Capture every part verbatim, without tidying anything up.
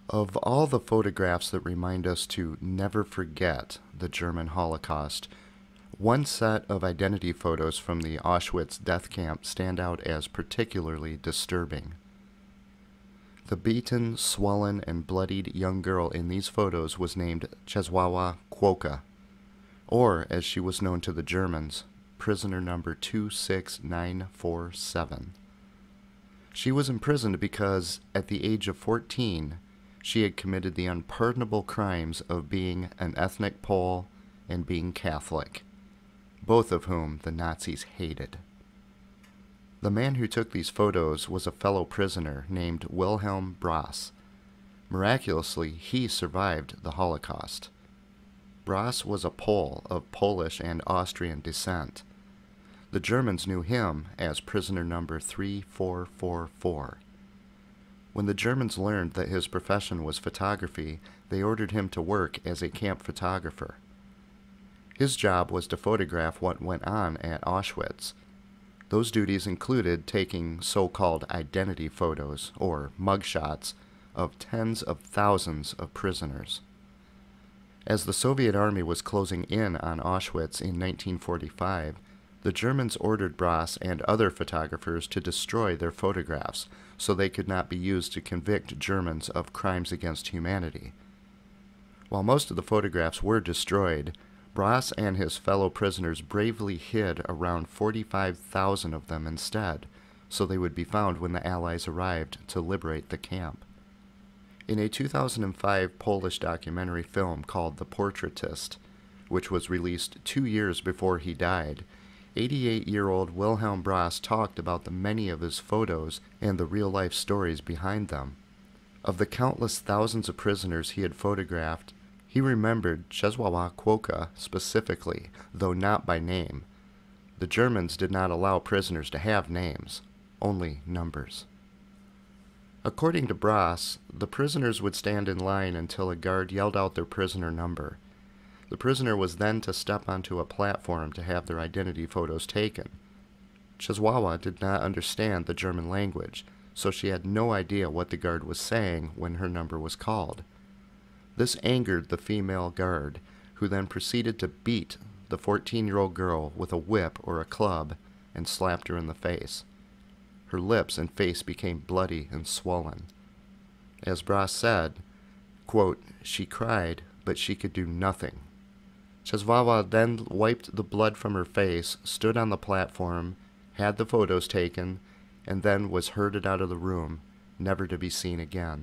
Of all the photographs that remind us to never forget the German Holocaust, one set of identity photos from the Auschwitz death camp stand out as particularly disturbing. The beaten, swollen, and bloodied young girl in these photos was named Czeslawa Kwoka, or, as she was known to the Germans, prisoner number two six nine four seven. She was imprisoned because, at the age of fourteen, she had committed the unpardonable crimes of being an ethnic Pole and being Catholic, both of whom the Nazis hated. The man who took these photos was a fellow prisoner named Wilhelm Brass. Miraculously, he survived the Holocaust. Brass was a Pole of Polish and Austrian descent. The Germans knew him as prisoner number three four four four. When the Germans learned that his profession was photography, they ordered him to work as a camp photographer. His job was to photograph what went on at Auschwitz. Those duties included taking so-called identity photos, or mugshots, of tens of thousands of prisoners. As the Soviet army was closing in on Auschwitz in nineteen forty-five, the Germans ordered Brass and other photographers to destroy their photographs so they could not be used to convict Germans of crimes against humanity. While most of the photographs were destroyed, Brass and his fellow prisoners bravely hid around forty-five thousand of them instead, so they would be found when the Allies arrived to liberate the camp. In a two thousand five Polish documentary film called The Portraitist, which was released two years before he died, eighty-eight-year-old Wilhelm Brass talked about the many of his photos and the real-life stories behind them. Of the countless thousands of prisoners he had photographed, he remembered Czeslawa Kwoka specifically, though not by name. The Germans did not allow prisoners to have names, only numbers. According to Brass, the prisoners would stand in line until a guard yelled out their prisoner number. The prisoner was then to step onto a platform to have their identity photos taken. Czeslawa did not understand the German language, so she had no idea what the guard was saying when her number was called. This angered the female guard, who then proceeded to beat the fourteen-year-old girl with a whip or a club and slapped her in the face. Her lips and face became bloody and swollen. As Brass said, quote, "She cried, but she could do nothing." Czeslawa then wiped the blood from her face, stood on the platform, had the photos taken, and then was herded out of the room, never to be seen again.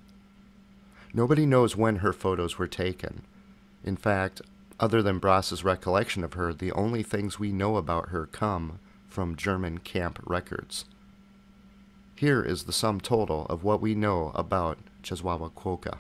Nobody knows when her photos were taken. In fact, other than Brass's recollection of her, the only things we know about her come from German camp records. Here is the sum total of what we know about Czeslawa Kwoka.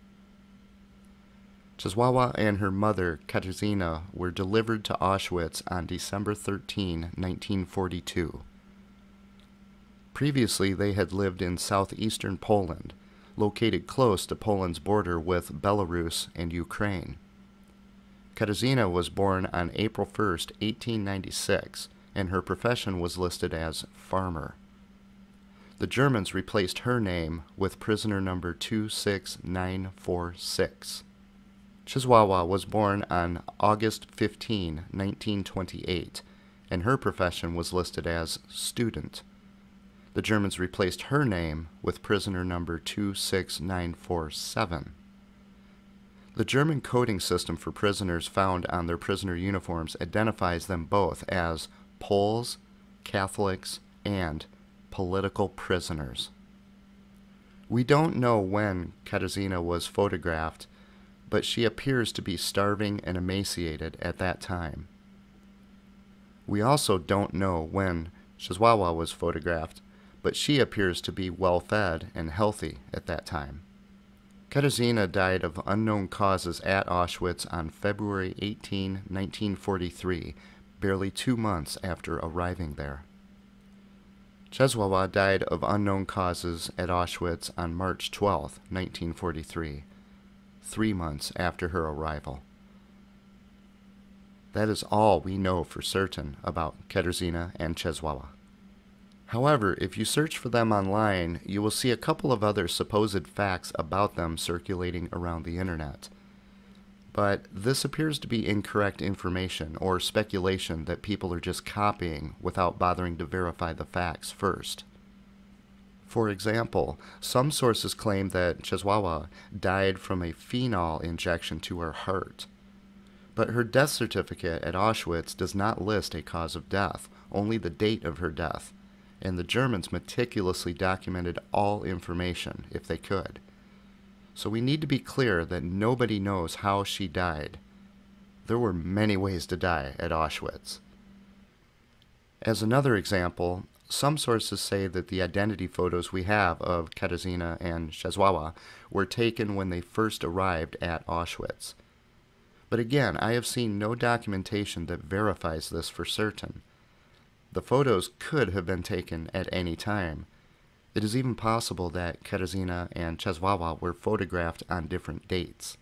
Czeslawa and her mother, Katarzyna, were delivered to Auschwitz on December thirteenth, nineteen forty-two. Previously, they had lived in southeastern Poland, located close to Poland's border with Belarus and Ukraine. Katarzyna was born on April first, eighteen ninety-six, and her profession was listed as farmer. The Germans replaced her name with prisoner number two six nine four six. Czeslawa was born on August fifteenth, nineteen twenty-eight, and her profession was listed as student. The Germans replaced her name with prisoner number two six nine four seven. The German coding system for prisoners found on their prisoner uniforms identifies them both as Poles, Catholics, and political prisoners. We don't know when Katarzyna was photographed, but she appears to be starving and emaciated at that time. We also don't know when Czeslawa was photographed, but she appears to be well-fed and healthy at that time. Katarzyna died of unknown causes at Auschwitz on February eighteenth, nineteen forty-three, barely two months after arriving there. Czeslawa died of unknown causes at Auschwitz on March twelfth, nineteen forty-three, three months after her arrival. That is all we know for certain about Katarzyna and Czeslawa. However, if you search for them online, you will see a couple of other supposed facts about them circulating around the internet. But this appears to be incorrect information or speculation that people are just copying without bothering to verify the facts first. For example, some sources claim that Czeslawa died from a phenol injection to her heart. But her death certificate at Auschwitz does not list a cause of death, only the date of her death, and the Germans meticulously documented all information if they could. So we need to be clear that nobody knows how she died. There were many ways to die at Auschwitz. As another example, some sources say that the identity photos we have of Katarzyna and Czeslawa were taken when they first arrived at Auschwitz. But again, I have seen no documentation that verifies this for certain. The photos could have been taken at any time. It is even possible that Katarzyna and Czeslawa were photographed on different dates.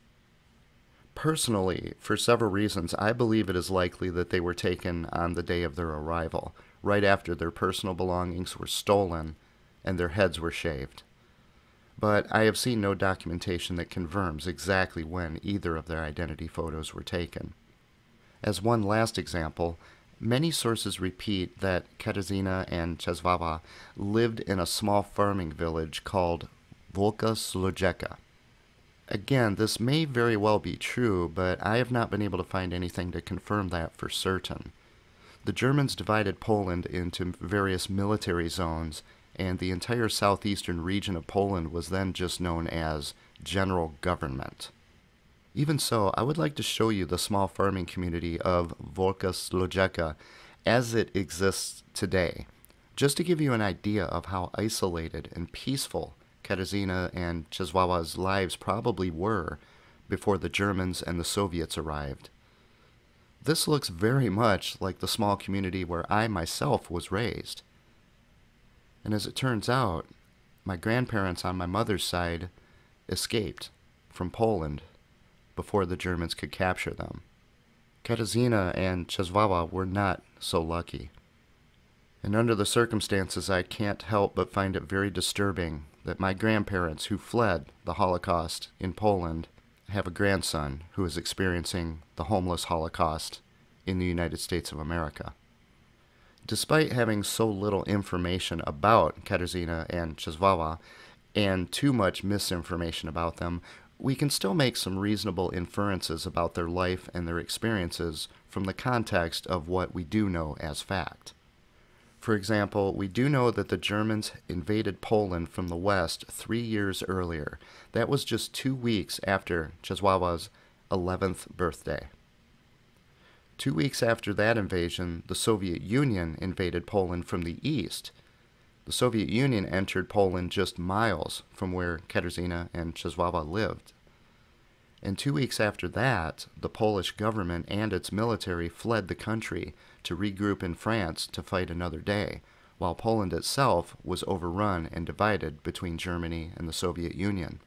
Personally, for several reasons, I believe it is likely that they were taken on the day of their arrival, right after their personal belongings were stolen and their heads were shaved. But I have seen no documentation that confirms exactly when either of their identity photos were taken. As one last example, many sources repeat that Katarzyna and Czeslawa lived in a small farming village called Wielka Słodzieka. Again, this may very well be true, but I have not been able to find anything to confirm that for certain. The Germans divided Poland into various military zones, and the entire southeastern region of Poland was then just known as General Government. Even so, I would like to show you the small farming community of Wielka Słodzieka as it exists today, just to give you an idea of how isolated and peaceful Katarzyna and Czeslawa's lives probably were before the Germans and the Soviets arrived. This looks very much like the small community where I myself was raised. And as it turns out, my grandparents on my mother's side escaped from Poland before the Germans could capture them. Katarzyna and Czeslawa were not so lucky. And under the circumstances, I can't help but find it very disturbing that my grandparents, who fled the Holocaust in Poland, have a grandson who is experiencing the homeless Holocaust in the United States of America. Despite having so little information about Katarzyna and Czeslawa, and too much misinformation about them, we can still make some reasonable inferences about their life and their experiences from the context of what we do know as fact. For example, we do know that the Germans invaded Poland from the west three years earlier. That was just two weeks after Czeslawa's eleventh birthday. Two weeks after that invasion, the Soviet Union invaded Poland from the east. The Soviet Union entered Poland just miles from where Katarzyna and Czeslawa lived. And two weeks after that, the Polish government and its military fled the country to regroup in France to fight another day, while Poland itself was overrun and divided between Germany and the Soviet Union.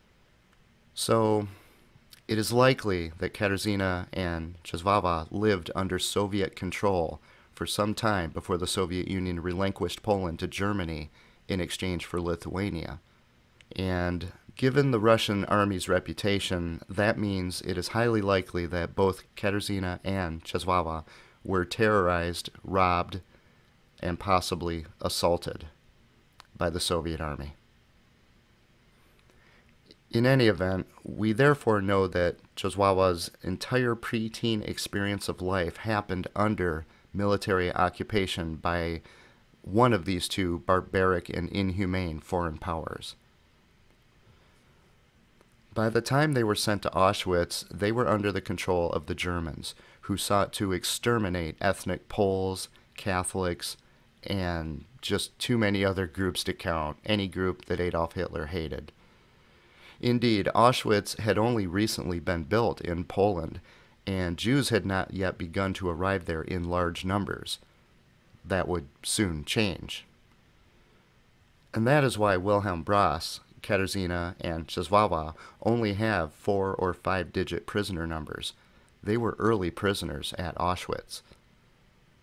So, it is likely that Katarzyna and Czeslawa lived under Soviet control for some time before the Soviet Union relinquished Poland to Germany in exchange for Lithuania. And given the Russian army's reputation, that means it is highly likely that both Katarzyna and Czeslawa were terrorized, robbed, and possibly assaulted by the Soviet army. In any event, we therefore know that Czeslawa's entire preteen experience of life happened under military occupation by one of these two barbaric and inhumane foreign powers. By the time they were sent to Auschwitz, they were under the control of the Germans, who sought to exterminate ethnic Poles, Catholics, and just too many other groups to count, any group that Adolf Hitler hated. Indeed, Auschwitz had only recently been built in Poland, and Jews had not yet begun to arrive there in large numbers. That would soon change. And that is why Wilhelm Brass, Katarzyna, and Czeslawa only have four or five digit prisoner numbers. They were early prisoners at Auschwitz.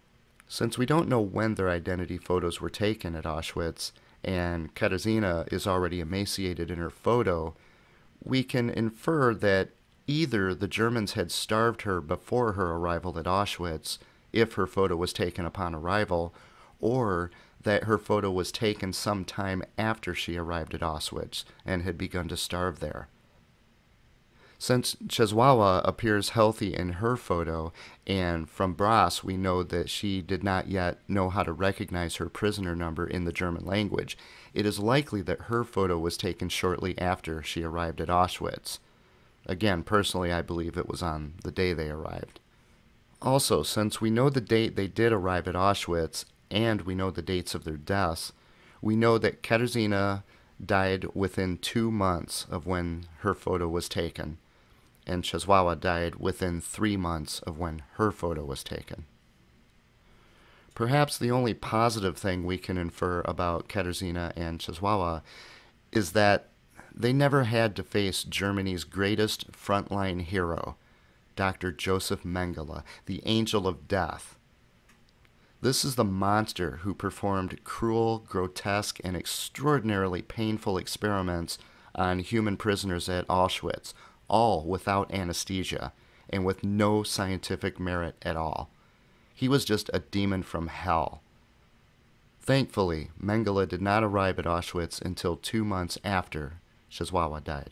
Since we don't know when their identity photos were taken at Auschwitz, and Katarzyna is already emaciated in her photo, we can infer that either the Germans had starved her before her arrival at Auschwitz, if her photo was taken upon arrival, or that her photo was taken some time after she arrived at Auschwitz and had begun to starve there. Since Czeslawa appears healthy in her photo, and from Brass we know that she did not yet know how to recognize her prisoner number in the German language, it is likely that her photo was taken shortly after she arrived at Auschwitz. Again, personally, I believe it was on the day they arrived. Also, since we know the date they did arrive at Auschwitz, and we know the dates of their deaths, we know that Katarzyna died within two months of when her photo was taken, and Czeslawa died within three months of when her photo was taken. Perhaps the only positive thing we can infer about Katarzyna and Czeslawa is that they never had to face Germany's greatest frontline hero, Doctor Joseph Mengele, the Angel of Death. This is the monster who performed cruel, grotesque, and extraordinarily painful experiments on human prisoners at Auschwitz, all without anesthesia and with no scientific merit at all. He was just a demon from hell. Thankfully, Mengele did not arrive at Auschwitz until two months after Czeslawa died.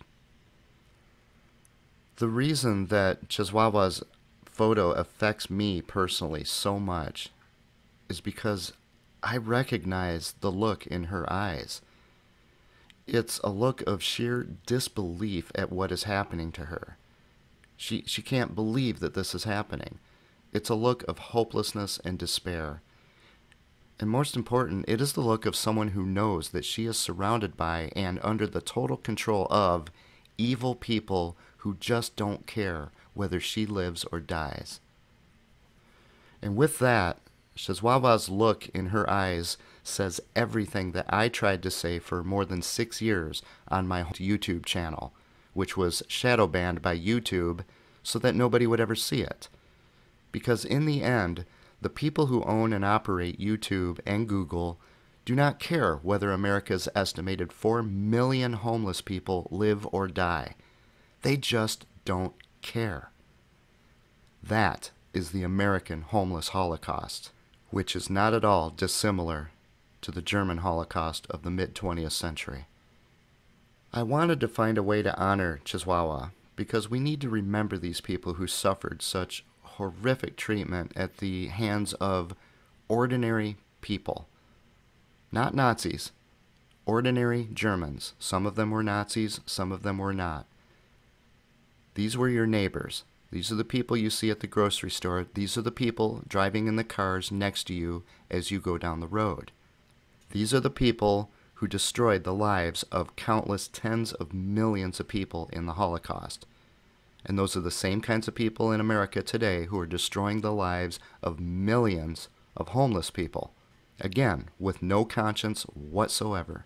The reason that Czeslawa's photo affects me personally so much is because I recognize the look in her eyes. It's a look of sheer disbelief at what is happening to her. She, she can't believe that this is happening. It's a look of hopelessness and despair. And most important, it is the look of someone who knows that she is surrounded by and under the total control of evil people who just don't care whether she lives or dies. And with that, Czeslawa's look in her eyes says everything that I tried to say for more than six years on my YouTube channel, which was shadow banned by YouTube so that nobody would ever see it. Because in the end, the people who own and operate YouTube and Google do not care whether America's estimated four million homeless people live or die. They just don't care. That is the American homeless Holocaust, which is not at all dissimilar to the German Holocaust of the mid-twentieth century. I wanted to find a way to honor Czeslawa because we need to remember these people who suffered such horrific treatment at the hands of ordinary people. Not Nazis, ordinary Germans. Some of them were Nazis, some of them were not. These were your neighbors. These are the people you see at the grocery store. These are the people driving in the cars next to you as you go down the road. These are the people who destroyed the lives of countless tens of millions of people in the Holocaust. And those are the same kinds of people in America today who are destroying the lives of millions of homeless people. Again, with no conscience whatsoever.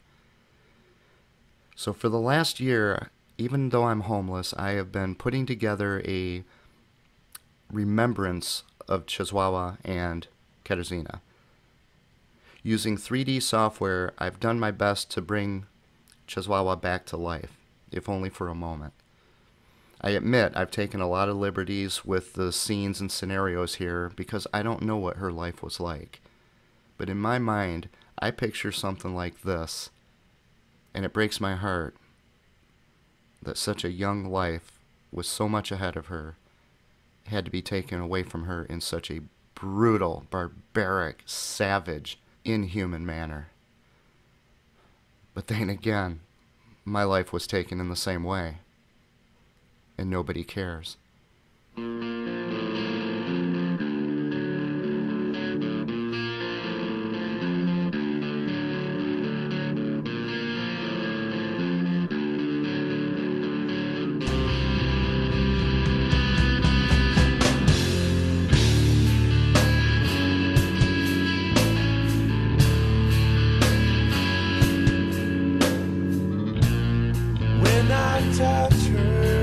So for the last year, even though I'm homeless, I have been putting together a remembrance of Czeslawa and Katarzyna. Using three D software, I've done my best to bring Czeslawa back to life, if only for a moment. I admit I've taken a lot of liberties with the scenes and scenarios here because I don't know what her life was like. But in my mind, I picture something like this, and it breaks my heart that such a young life with so much ahead of her had to be taken away from her in such a brutal, barbaric, savage, inhuman manner. But then again, my life was taken in the same way, and nobody cares. When I touch her